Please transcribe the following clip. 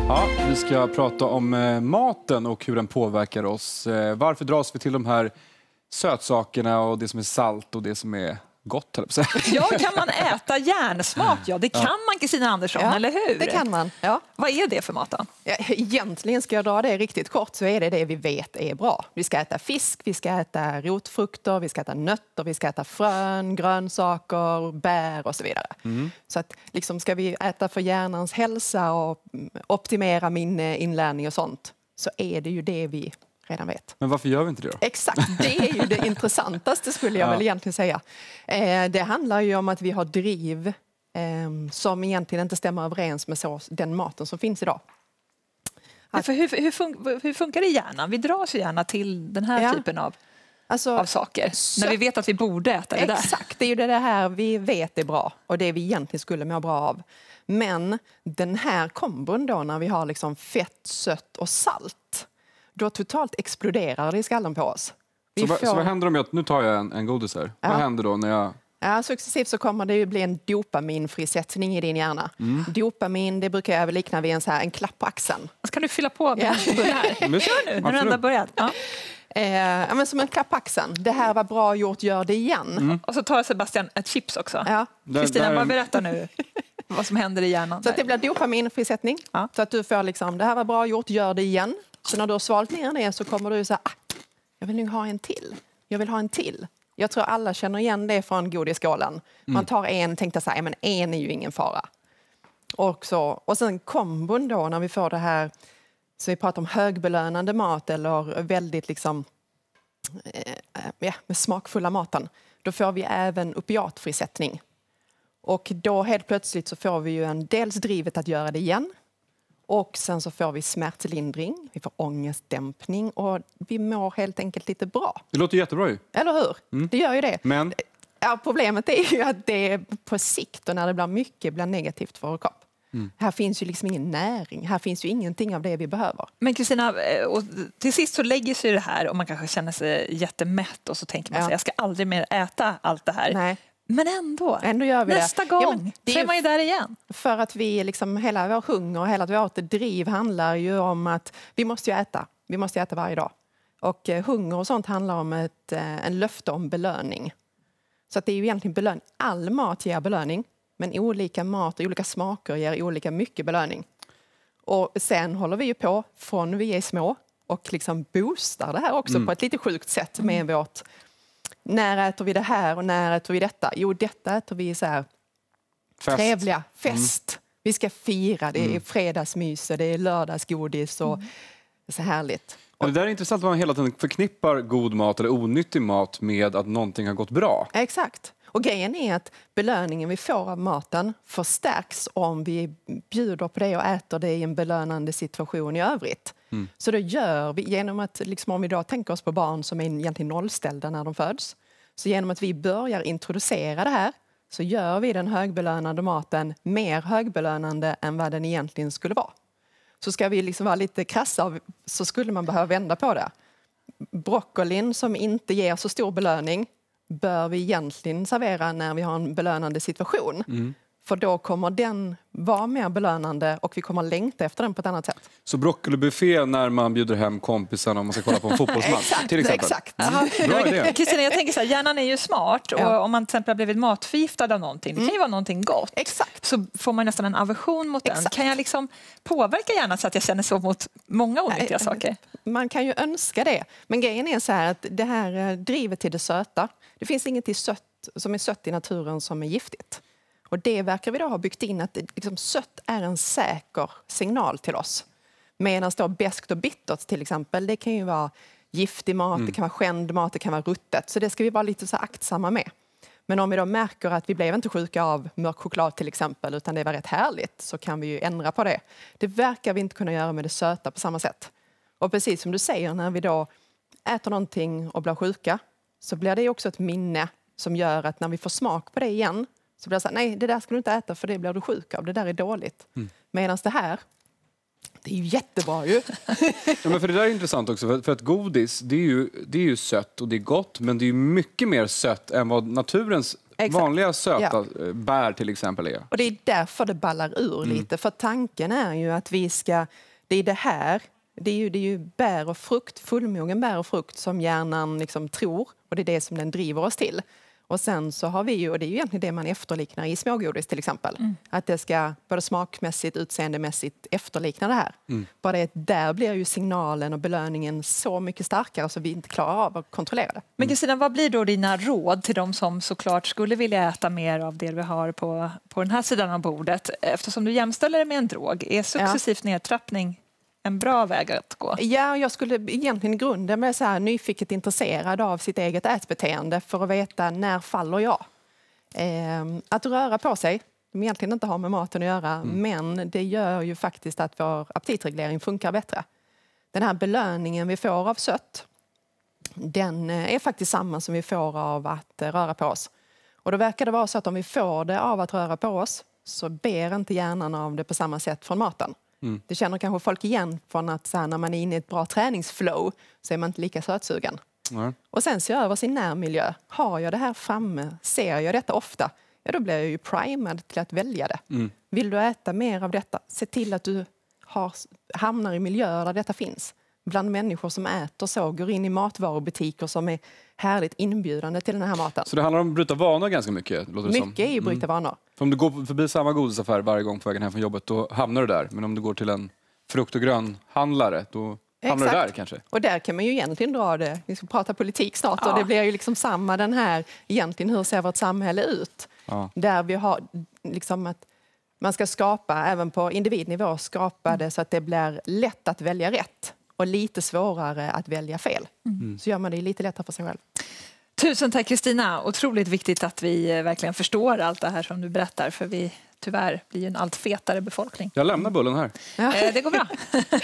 Ja, vi ska prata om maten och hur den påverkar oss. Varför dras vi till de här sötsakerna och det som är salt och det som är gott? Ja, kan man äta hjärnsmak? Ja, det kan man, Kristina Andersson, eller hur? Det kan man, ja. Vad är det för mat då? Ja, egentligen ska jag dra det riktigt kort så är det vi vet är bra. Vi ska äta fisk, vi ska äta rotfrukter, vi ska äta nötter, vi ska äta frön, grönsaker, bär och så vidare. Så att liksom ska vi äta för hjärnans hälsa och optimera minne, inlärning och sånt så är det ju det vi redan vet. Men varför gör vi inte det då? Exakt, det är ju det intressantaste skulle jag väl egentligen säga. Det handlar ju om att vi har driv som egentligen inte stämmer överens med den maten som finns idag. För hur funkar det i hjärnan? Vi dras ju gärna till den här typen av saker. När vi vet att vi borde äta det där. Exakt, det är ju det här vi vet är bra och det vi egentligen skulle må bra av. Men den här kombon då när vi har liksom fett, sött och salt, då totalt exploderar det i skallen på oss. Så vad händer om nu tar jag en godis här? Vad händer då när jag... Ja, successivt så kommer det ju bli en dopaminfrisättning i din hjärna. Dopamin, det brukar jag väl likna vid en klapp på axeln. Kan du fylla på med här? Kör nu, när du ändå börjat. Ja. Men som en klapp på axeln. Det här var bra gjort, gör det igen. Och så tar Sebastian ett chips också. Ja. Kristina, bara berätta nu vad som händer i hjärnan. Så att det blir dopaminfrisättning. Ja. Så att du får liksom, det här var bra gjort, gör det igen. Så när du har svalt ner det så kommer du säga, jag vill nog ha en till. Jag vill ha en till. Jag tror alla känner igen det från godisskålen. Man tar en, tänkte så här, men en är ju ingen fara. Och sen kombon då när vi får det här, så vi pratar om högbelönande mat eller väldigt liksom, med smakfulla maten. Då får vi även opiatfrisättning. Och då helt plötsligt så får vi ju dels drivet att göra det igen. Och sen så får vi smärtlindring, vi får ångestdämpning och vi mår helt enkelt lite bra. Det låter jättebra ju. Eller hur? Det gör ju det. Men? Ja, problemet är ju att det på sikt och när det blir mycket blir negativt för vår kropp. Här finns ju liksom ingen näring, här finns ju ingenting av det vi behöver. Men Kristina, till sist så lägger sig det här och man kanske känner sig jättemätt och så tänker man sig, jag ska aldrig mer äta allt det här. Nej. Men ändå gör vi nästa det. gång så är man ju där igen. För att vi liksom, hela vår hunger och hela vårt driv handlar ju om att vi måste ju äta. Vi måste äta varje dag. Och hunger och sånt handlar om en löfte om belöning. Så att det är ju egentligen belöning. All mat ger belöning. Men olika mat och olika smaker ger olika mycket belöning. Och sen håller vi ju på från vi är små och liksom boostar det här också på ett lite sjukt sätt med vårt... När äter vi det här och när äter vi detta? Jo, detta äter vi så här trevliga fest. Vi ska fira, det är fredagsmys, det är lördagsgodis och det är så härligt. Och det där är intressant att man hela tiden förknippar god mat eller onyttig mat med att någonting har gått bra. Exakt. Och grejen är att belöningen vi får av maten förstärks om vi bjuder på det och äter det i en belönande situation i övrigt. Så då gör vi, genom att liksom om vi då tänker oss på barn som är egentligen nollställda när de föds, så genom att vi börjar introducera det här så gör vi den högbelönande maten mer högbelönande än vad den egentligen skulle vara. Så ska vi liksom vara lite krassa så skulle man behöva vända på det. Broccolin som inte ger så stor belöning bör vi egentligen servera när vi har en belönande situation. För då kommer den vara mer belönande och vi kommer längta efter den på ett annat sätt. Så broccolibuffé när man bjuder hem kompisarna om man ska kolla på en fotbollsmatch till exempel? Exakt. Bra idé. Kristina, jag tänker så här, hjärnan är ju smart och om man till exempel har blivit matförgiftad av någonting, det kan ju vara någonting gott. Exakt. Så får man nästan en aversion mot den. Kan jag liksom påverka hjärnan så att jag känner så mot många onyttiga saker? Man kan ju önska det. Men grejen är så här att det här drivet till det söta, det finns inget som är sött i naturen som är giftigt. Och det verkar vi då ha byggt in att liksom, sött är en säker signal till oss. Medan då beskt och bittert till exempel, det kan ju vara giftig mat, det kan vara skänd mat, det kan vara ruttet. Så det ska vi vara lite så aktsamma med. Men om vi då märker att vi blev inte sjuka av mörk choklad till exempel, utan det var rätt härligt, så kan vi ju ändra på det. Det verkar vi inte kunna göra med det söta på samma sätt. Och precis som du säger, när vi då äter någonting och blir sjuka, så blir det också ett minne som gör att när vi får smak på det igen, så blir det så här, nej, det där ska du inte äta för det blir du sjuk av. Det där är dåligt. Medan det här, det är ju jättebra ju. Ja, men för det där är intressant också. För att godis, det är ju sött och det är gott. Men det är ju mycket mer sött än vad naturens vanliga söta bär till exempel är. Och det är därför det ballar ur lite. För tanken är ju att vi ska... Det är ju bär och frukt, fullmogen bär och frukt som hjärnan liksom tror. Och det är det som den driver oss till. Och sen så har vi ju, och det är ju egentligen det man efterliknar i smågodis till exempel. Att det ska både smakmässigt, utseendemässigt efterlikna det här. Bara det där blir ju signalen och belöningen så mycket starkare så vi inte klarar av att kontrollera det. Men Kristina, vad blir då dina råd till de som såklart skulle vilja äta mer av det vi har på den här sidan av bordet? Eftersom du jämställer det med en drog, är successivt nedtrappning en bra väg att gå? Ja, jag skulle egentligen i grunden vara så här nyfiket intresserad av sitt eget ätbeteende för att veta när faller jag. Att röra på sig, som egentligen inte har med maten att göra, men det gör ju faktiskt att vår aptitreglering funkar bättre. Den här belöningen vi får av sött, den är faktiskt samma som vi får av att röra på oss. Och då verkar det vara så att om vi får det av att röra på oss så ber inte hjärnan av det på samma sätt från maten. Det känner kanske folk igen från att så här, när man är inne i ett bra träningsflow så är man inte lika sötsugen. Och sen se över sin närmiljö. Har jag det här framme? Ser jag detta ofta? Ja, då blir jag ju primad till att välja det. Vill du äta mer av detta? Se till att du hamnar i miljöer där detta finns. Bland människor som äter så, går in i matvarubutiker som är härligt inbjudande till den här maten. Så det handlar om att bryta vanor ganska mycket? Låter det mycket är ju bryta vanor. För om du går förbi samma godisaffär varje gång på vägen hem från jobbet, då hamnar du där. Men om du går till en frukt- och grönhandlare, då hamnar du där kanske. Och där kan man ju egentligen dra det. Vi ska prata politik snart och det blir ju liksom samma den här, egentligen hur ser vårt samhälle ut? Där vi har liksom att man ska skapa, även på individnivå, skapa det så att det blir lätt att välja rätt. Och lite svårare att välja fel. Så gör man det lite lättare för sig själv. Tusen tack Kristina. Otroligt viktigt att vi verkligen förstår allt det här som du berättar. För vi tyvärr blir en allt fetare befolkning. Jag lämnar bullen här. Det går bra.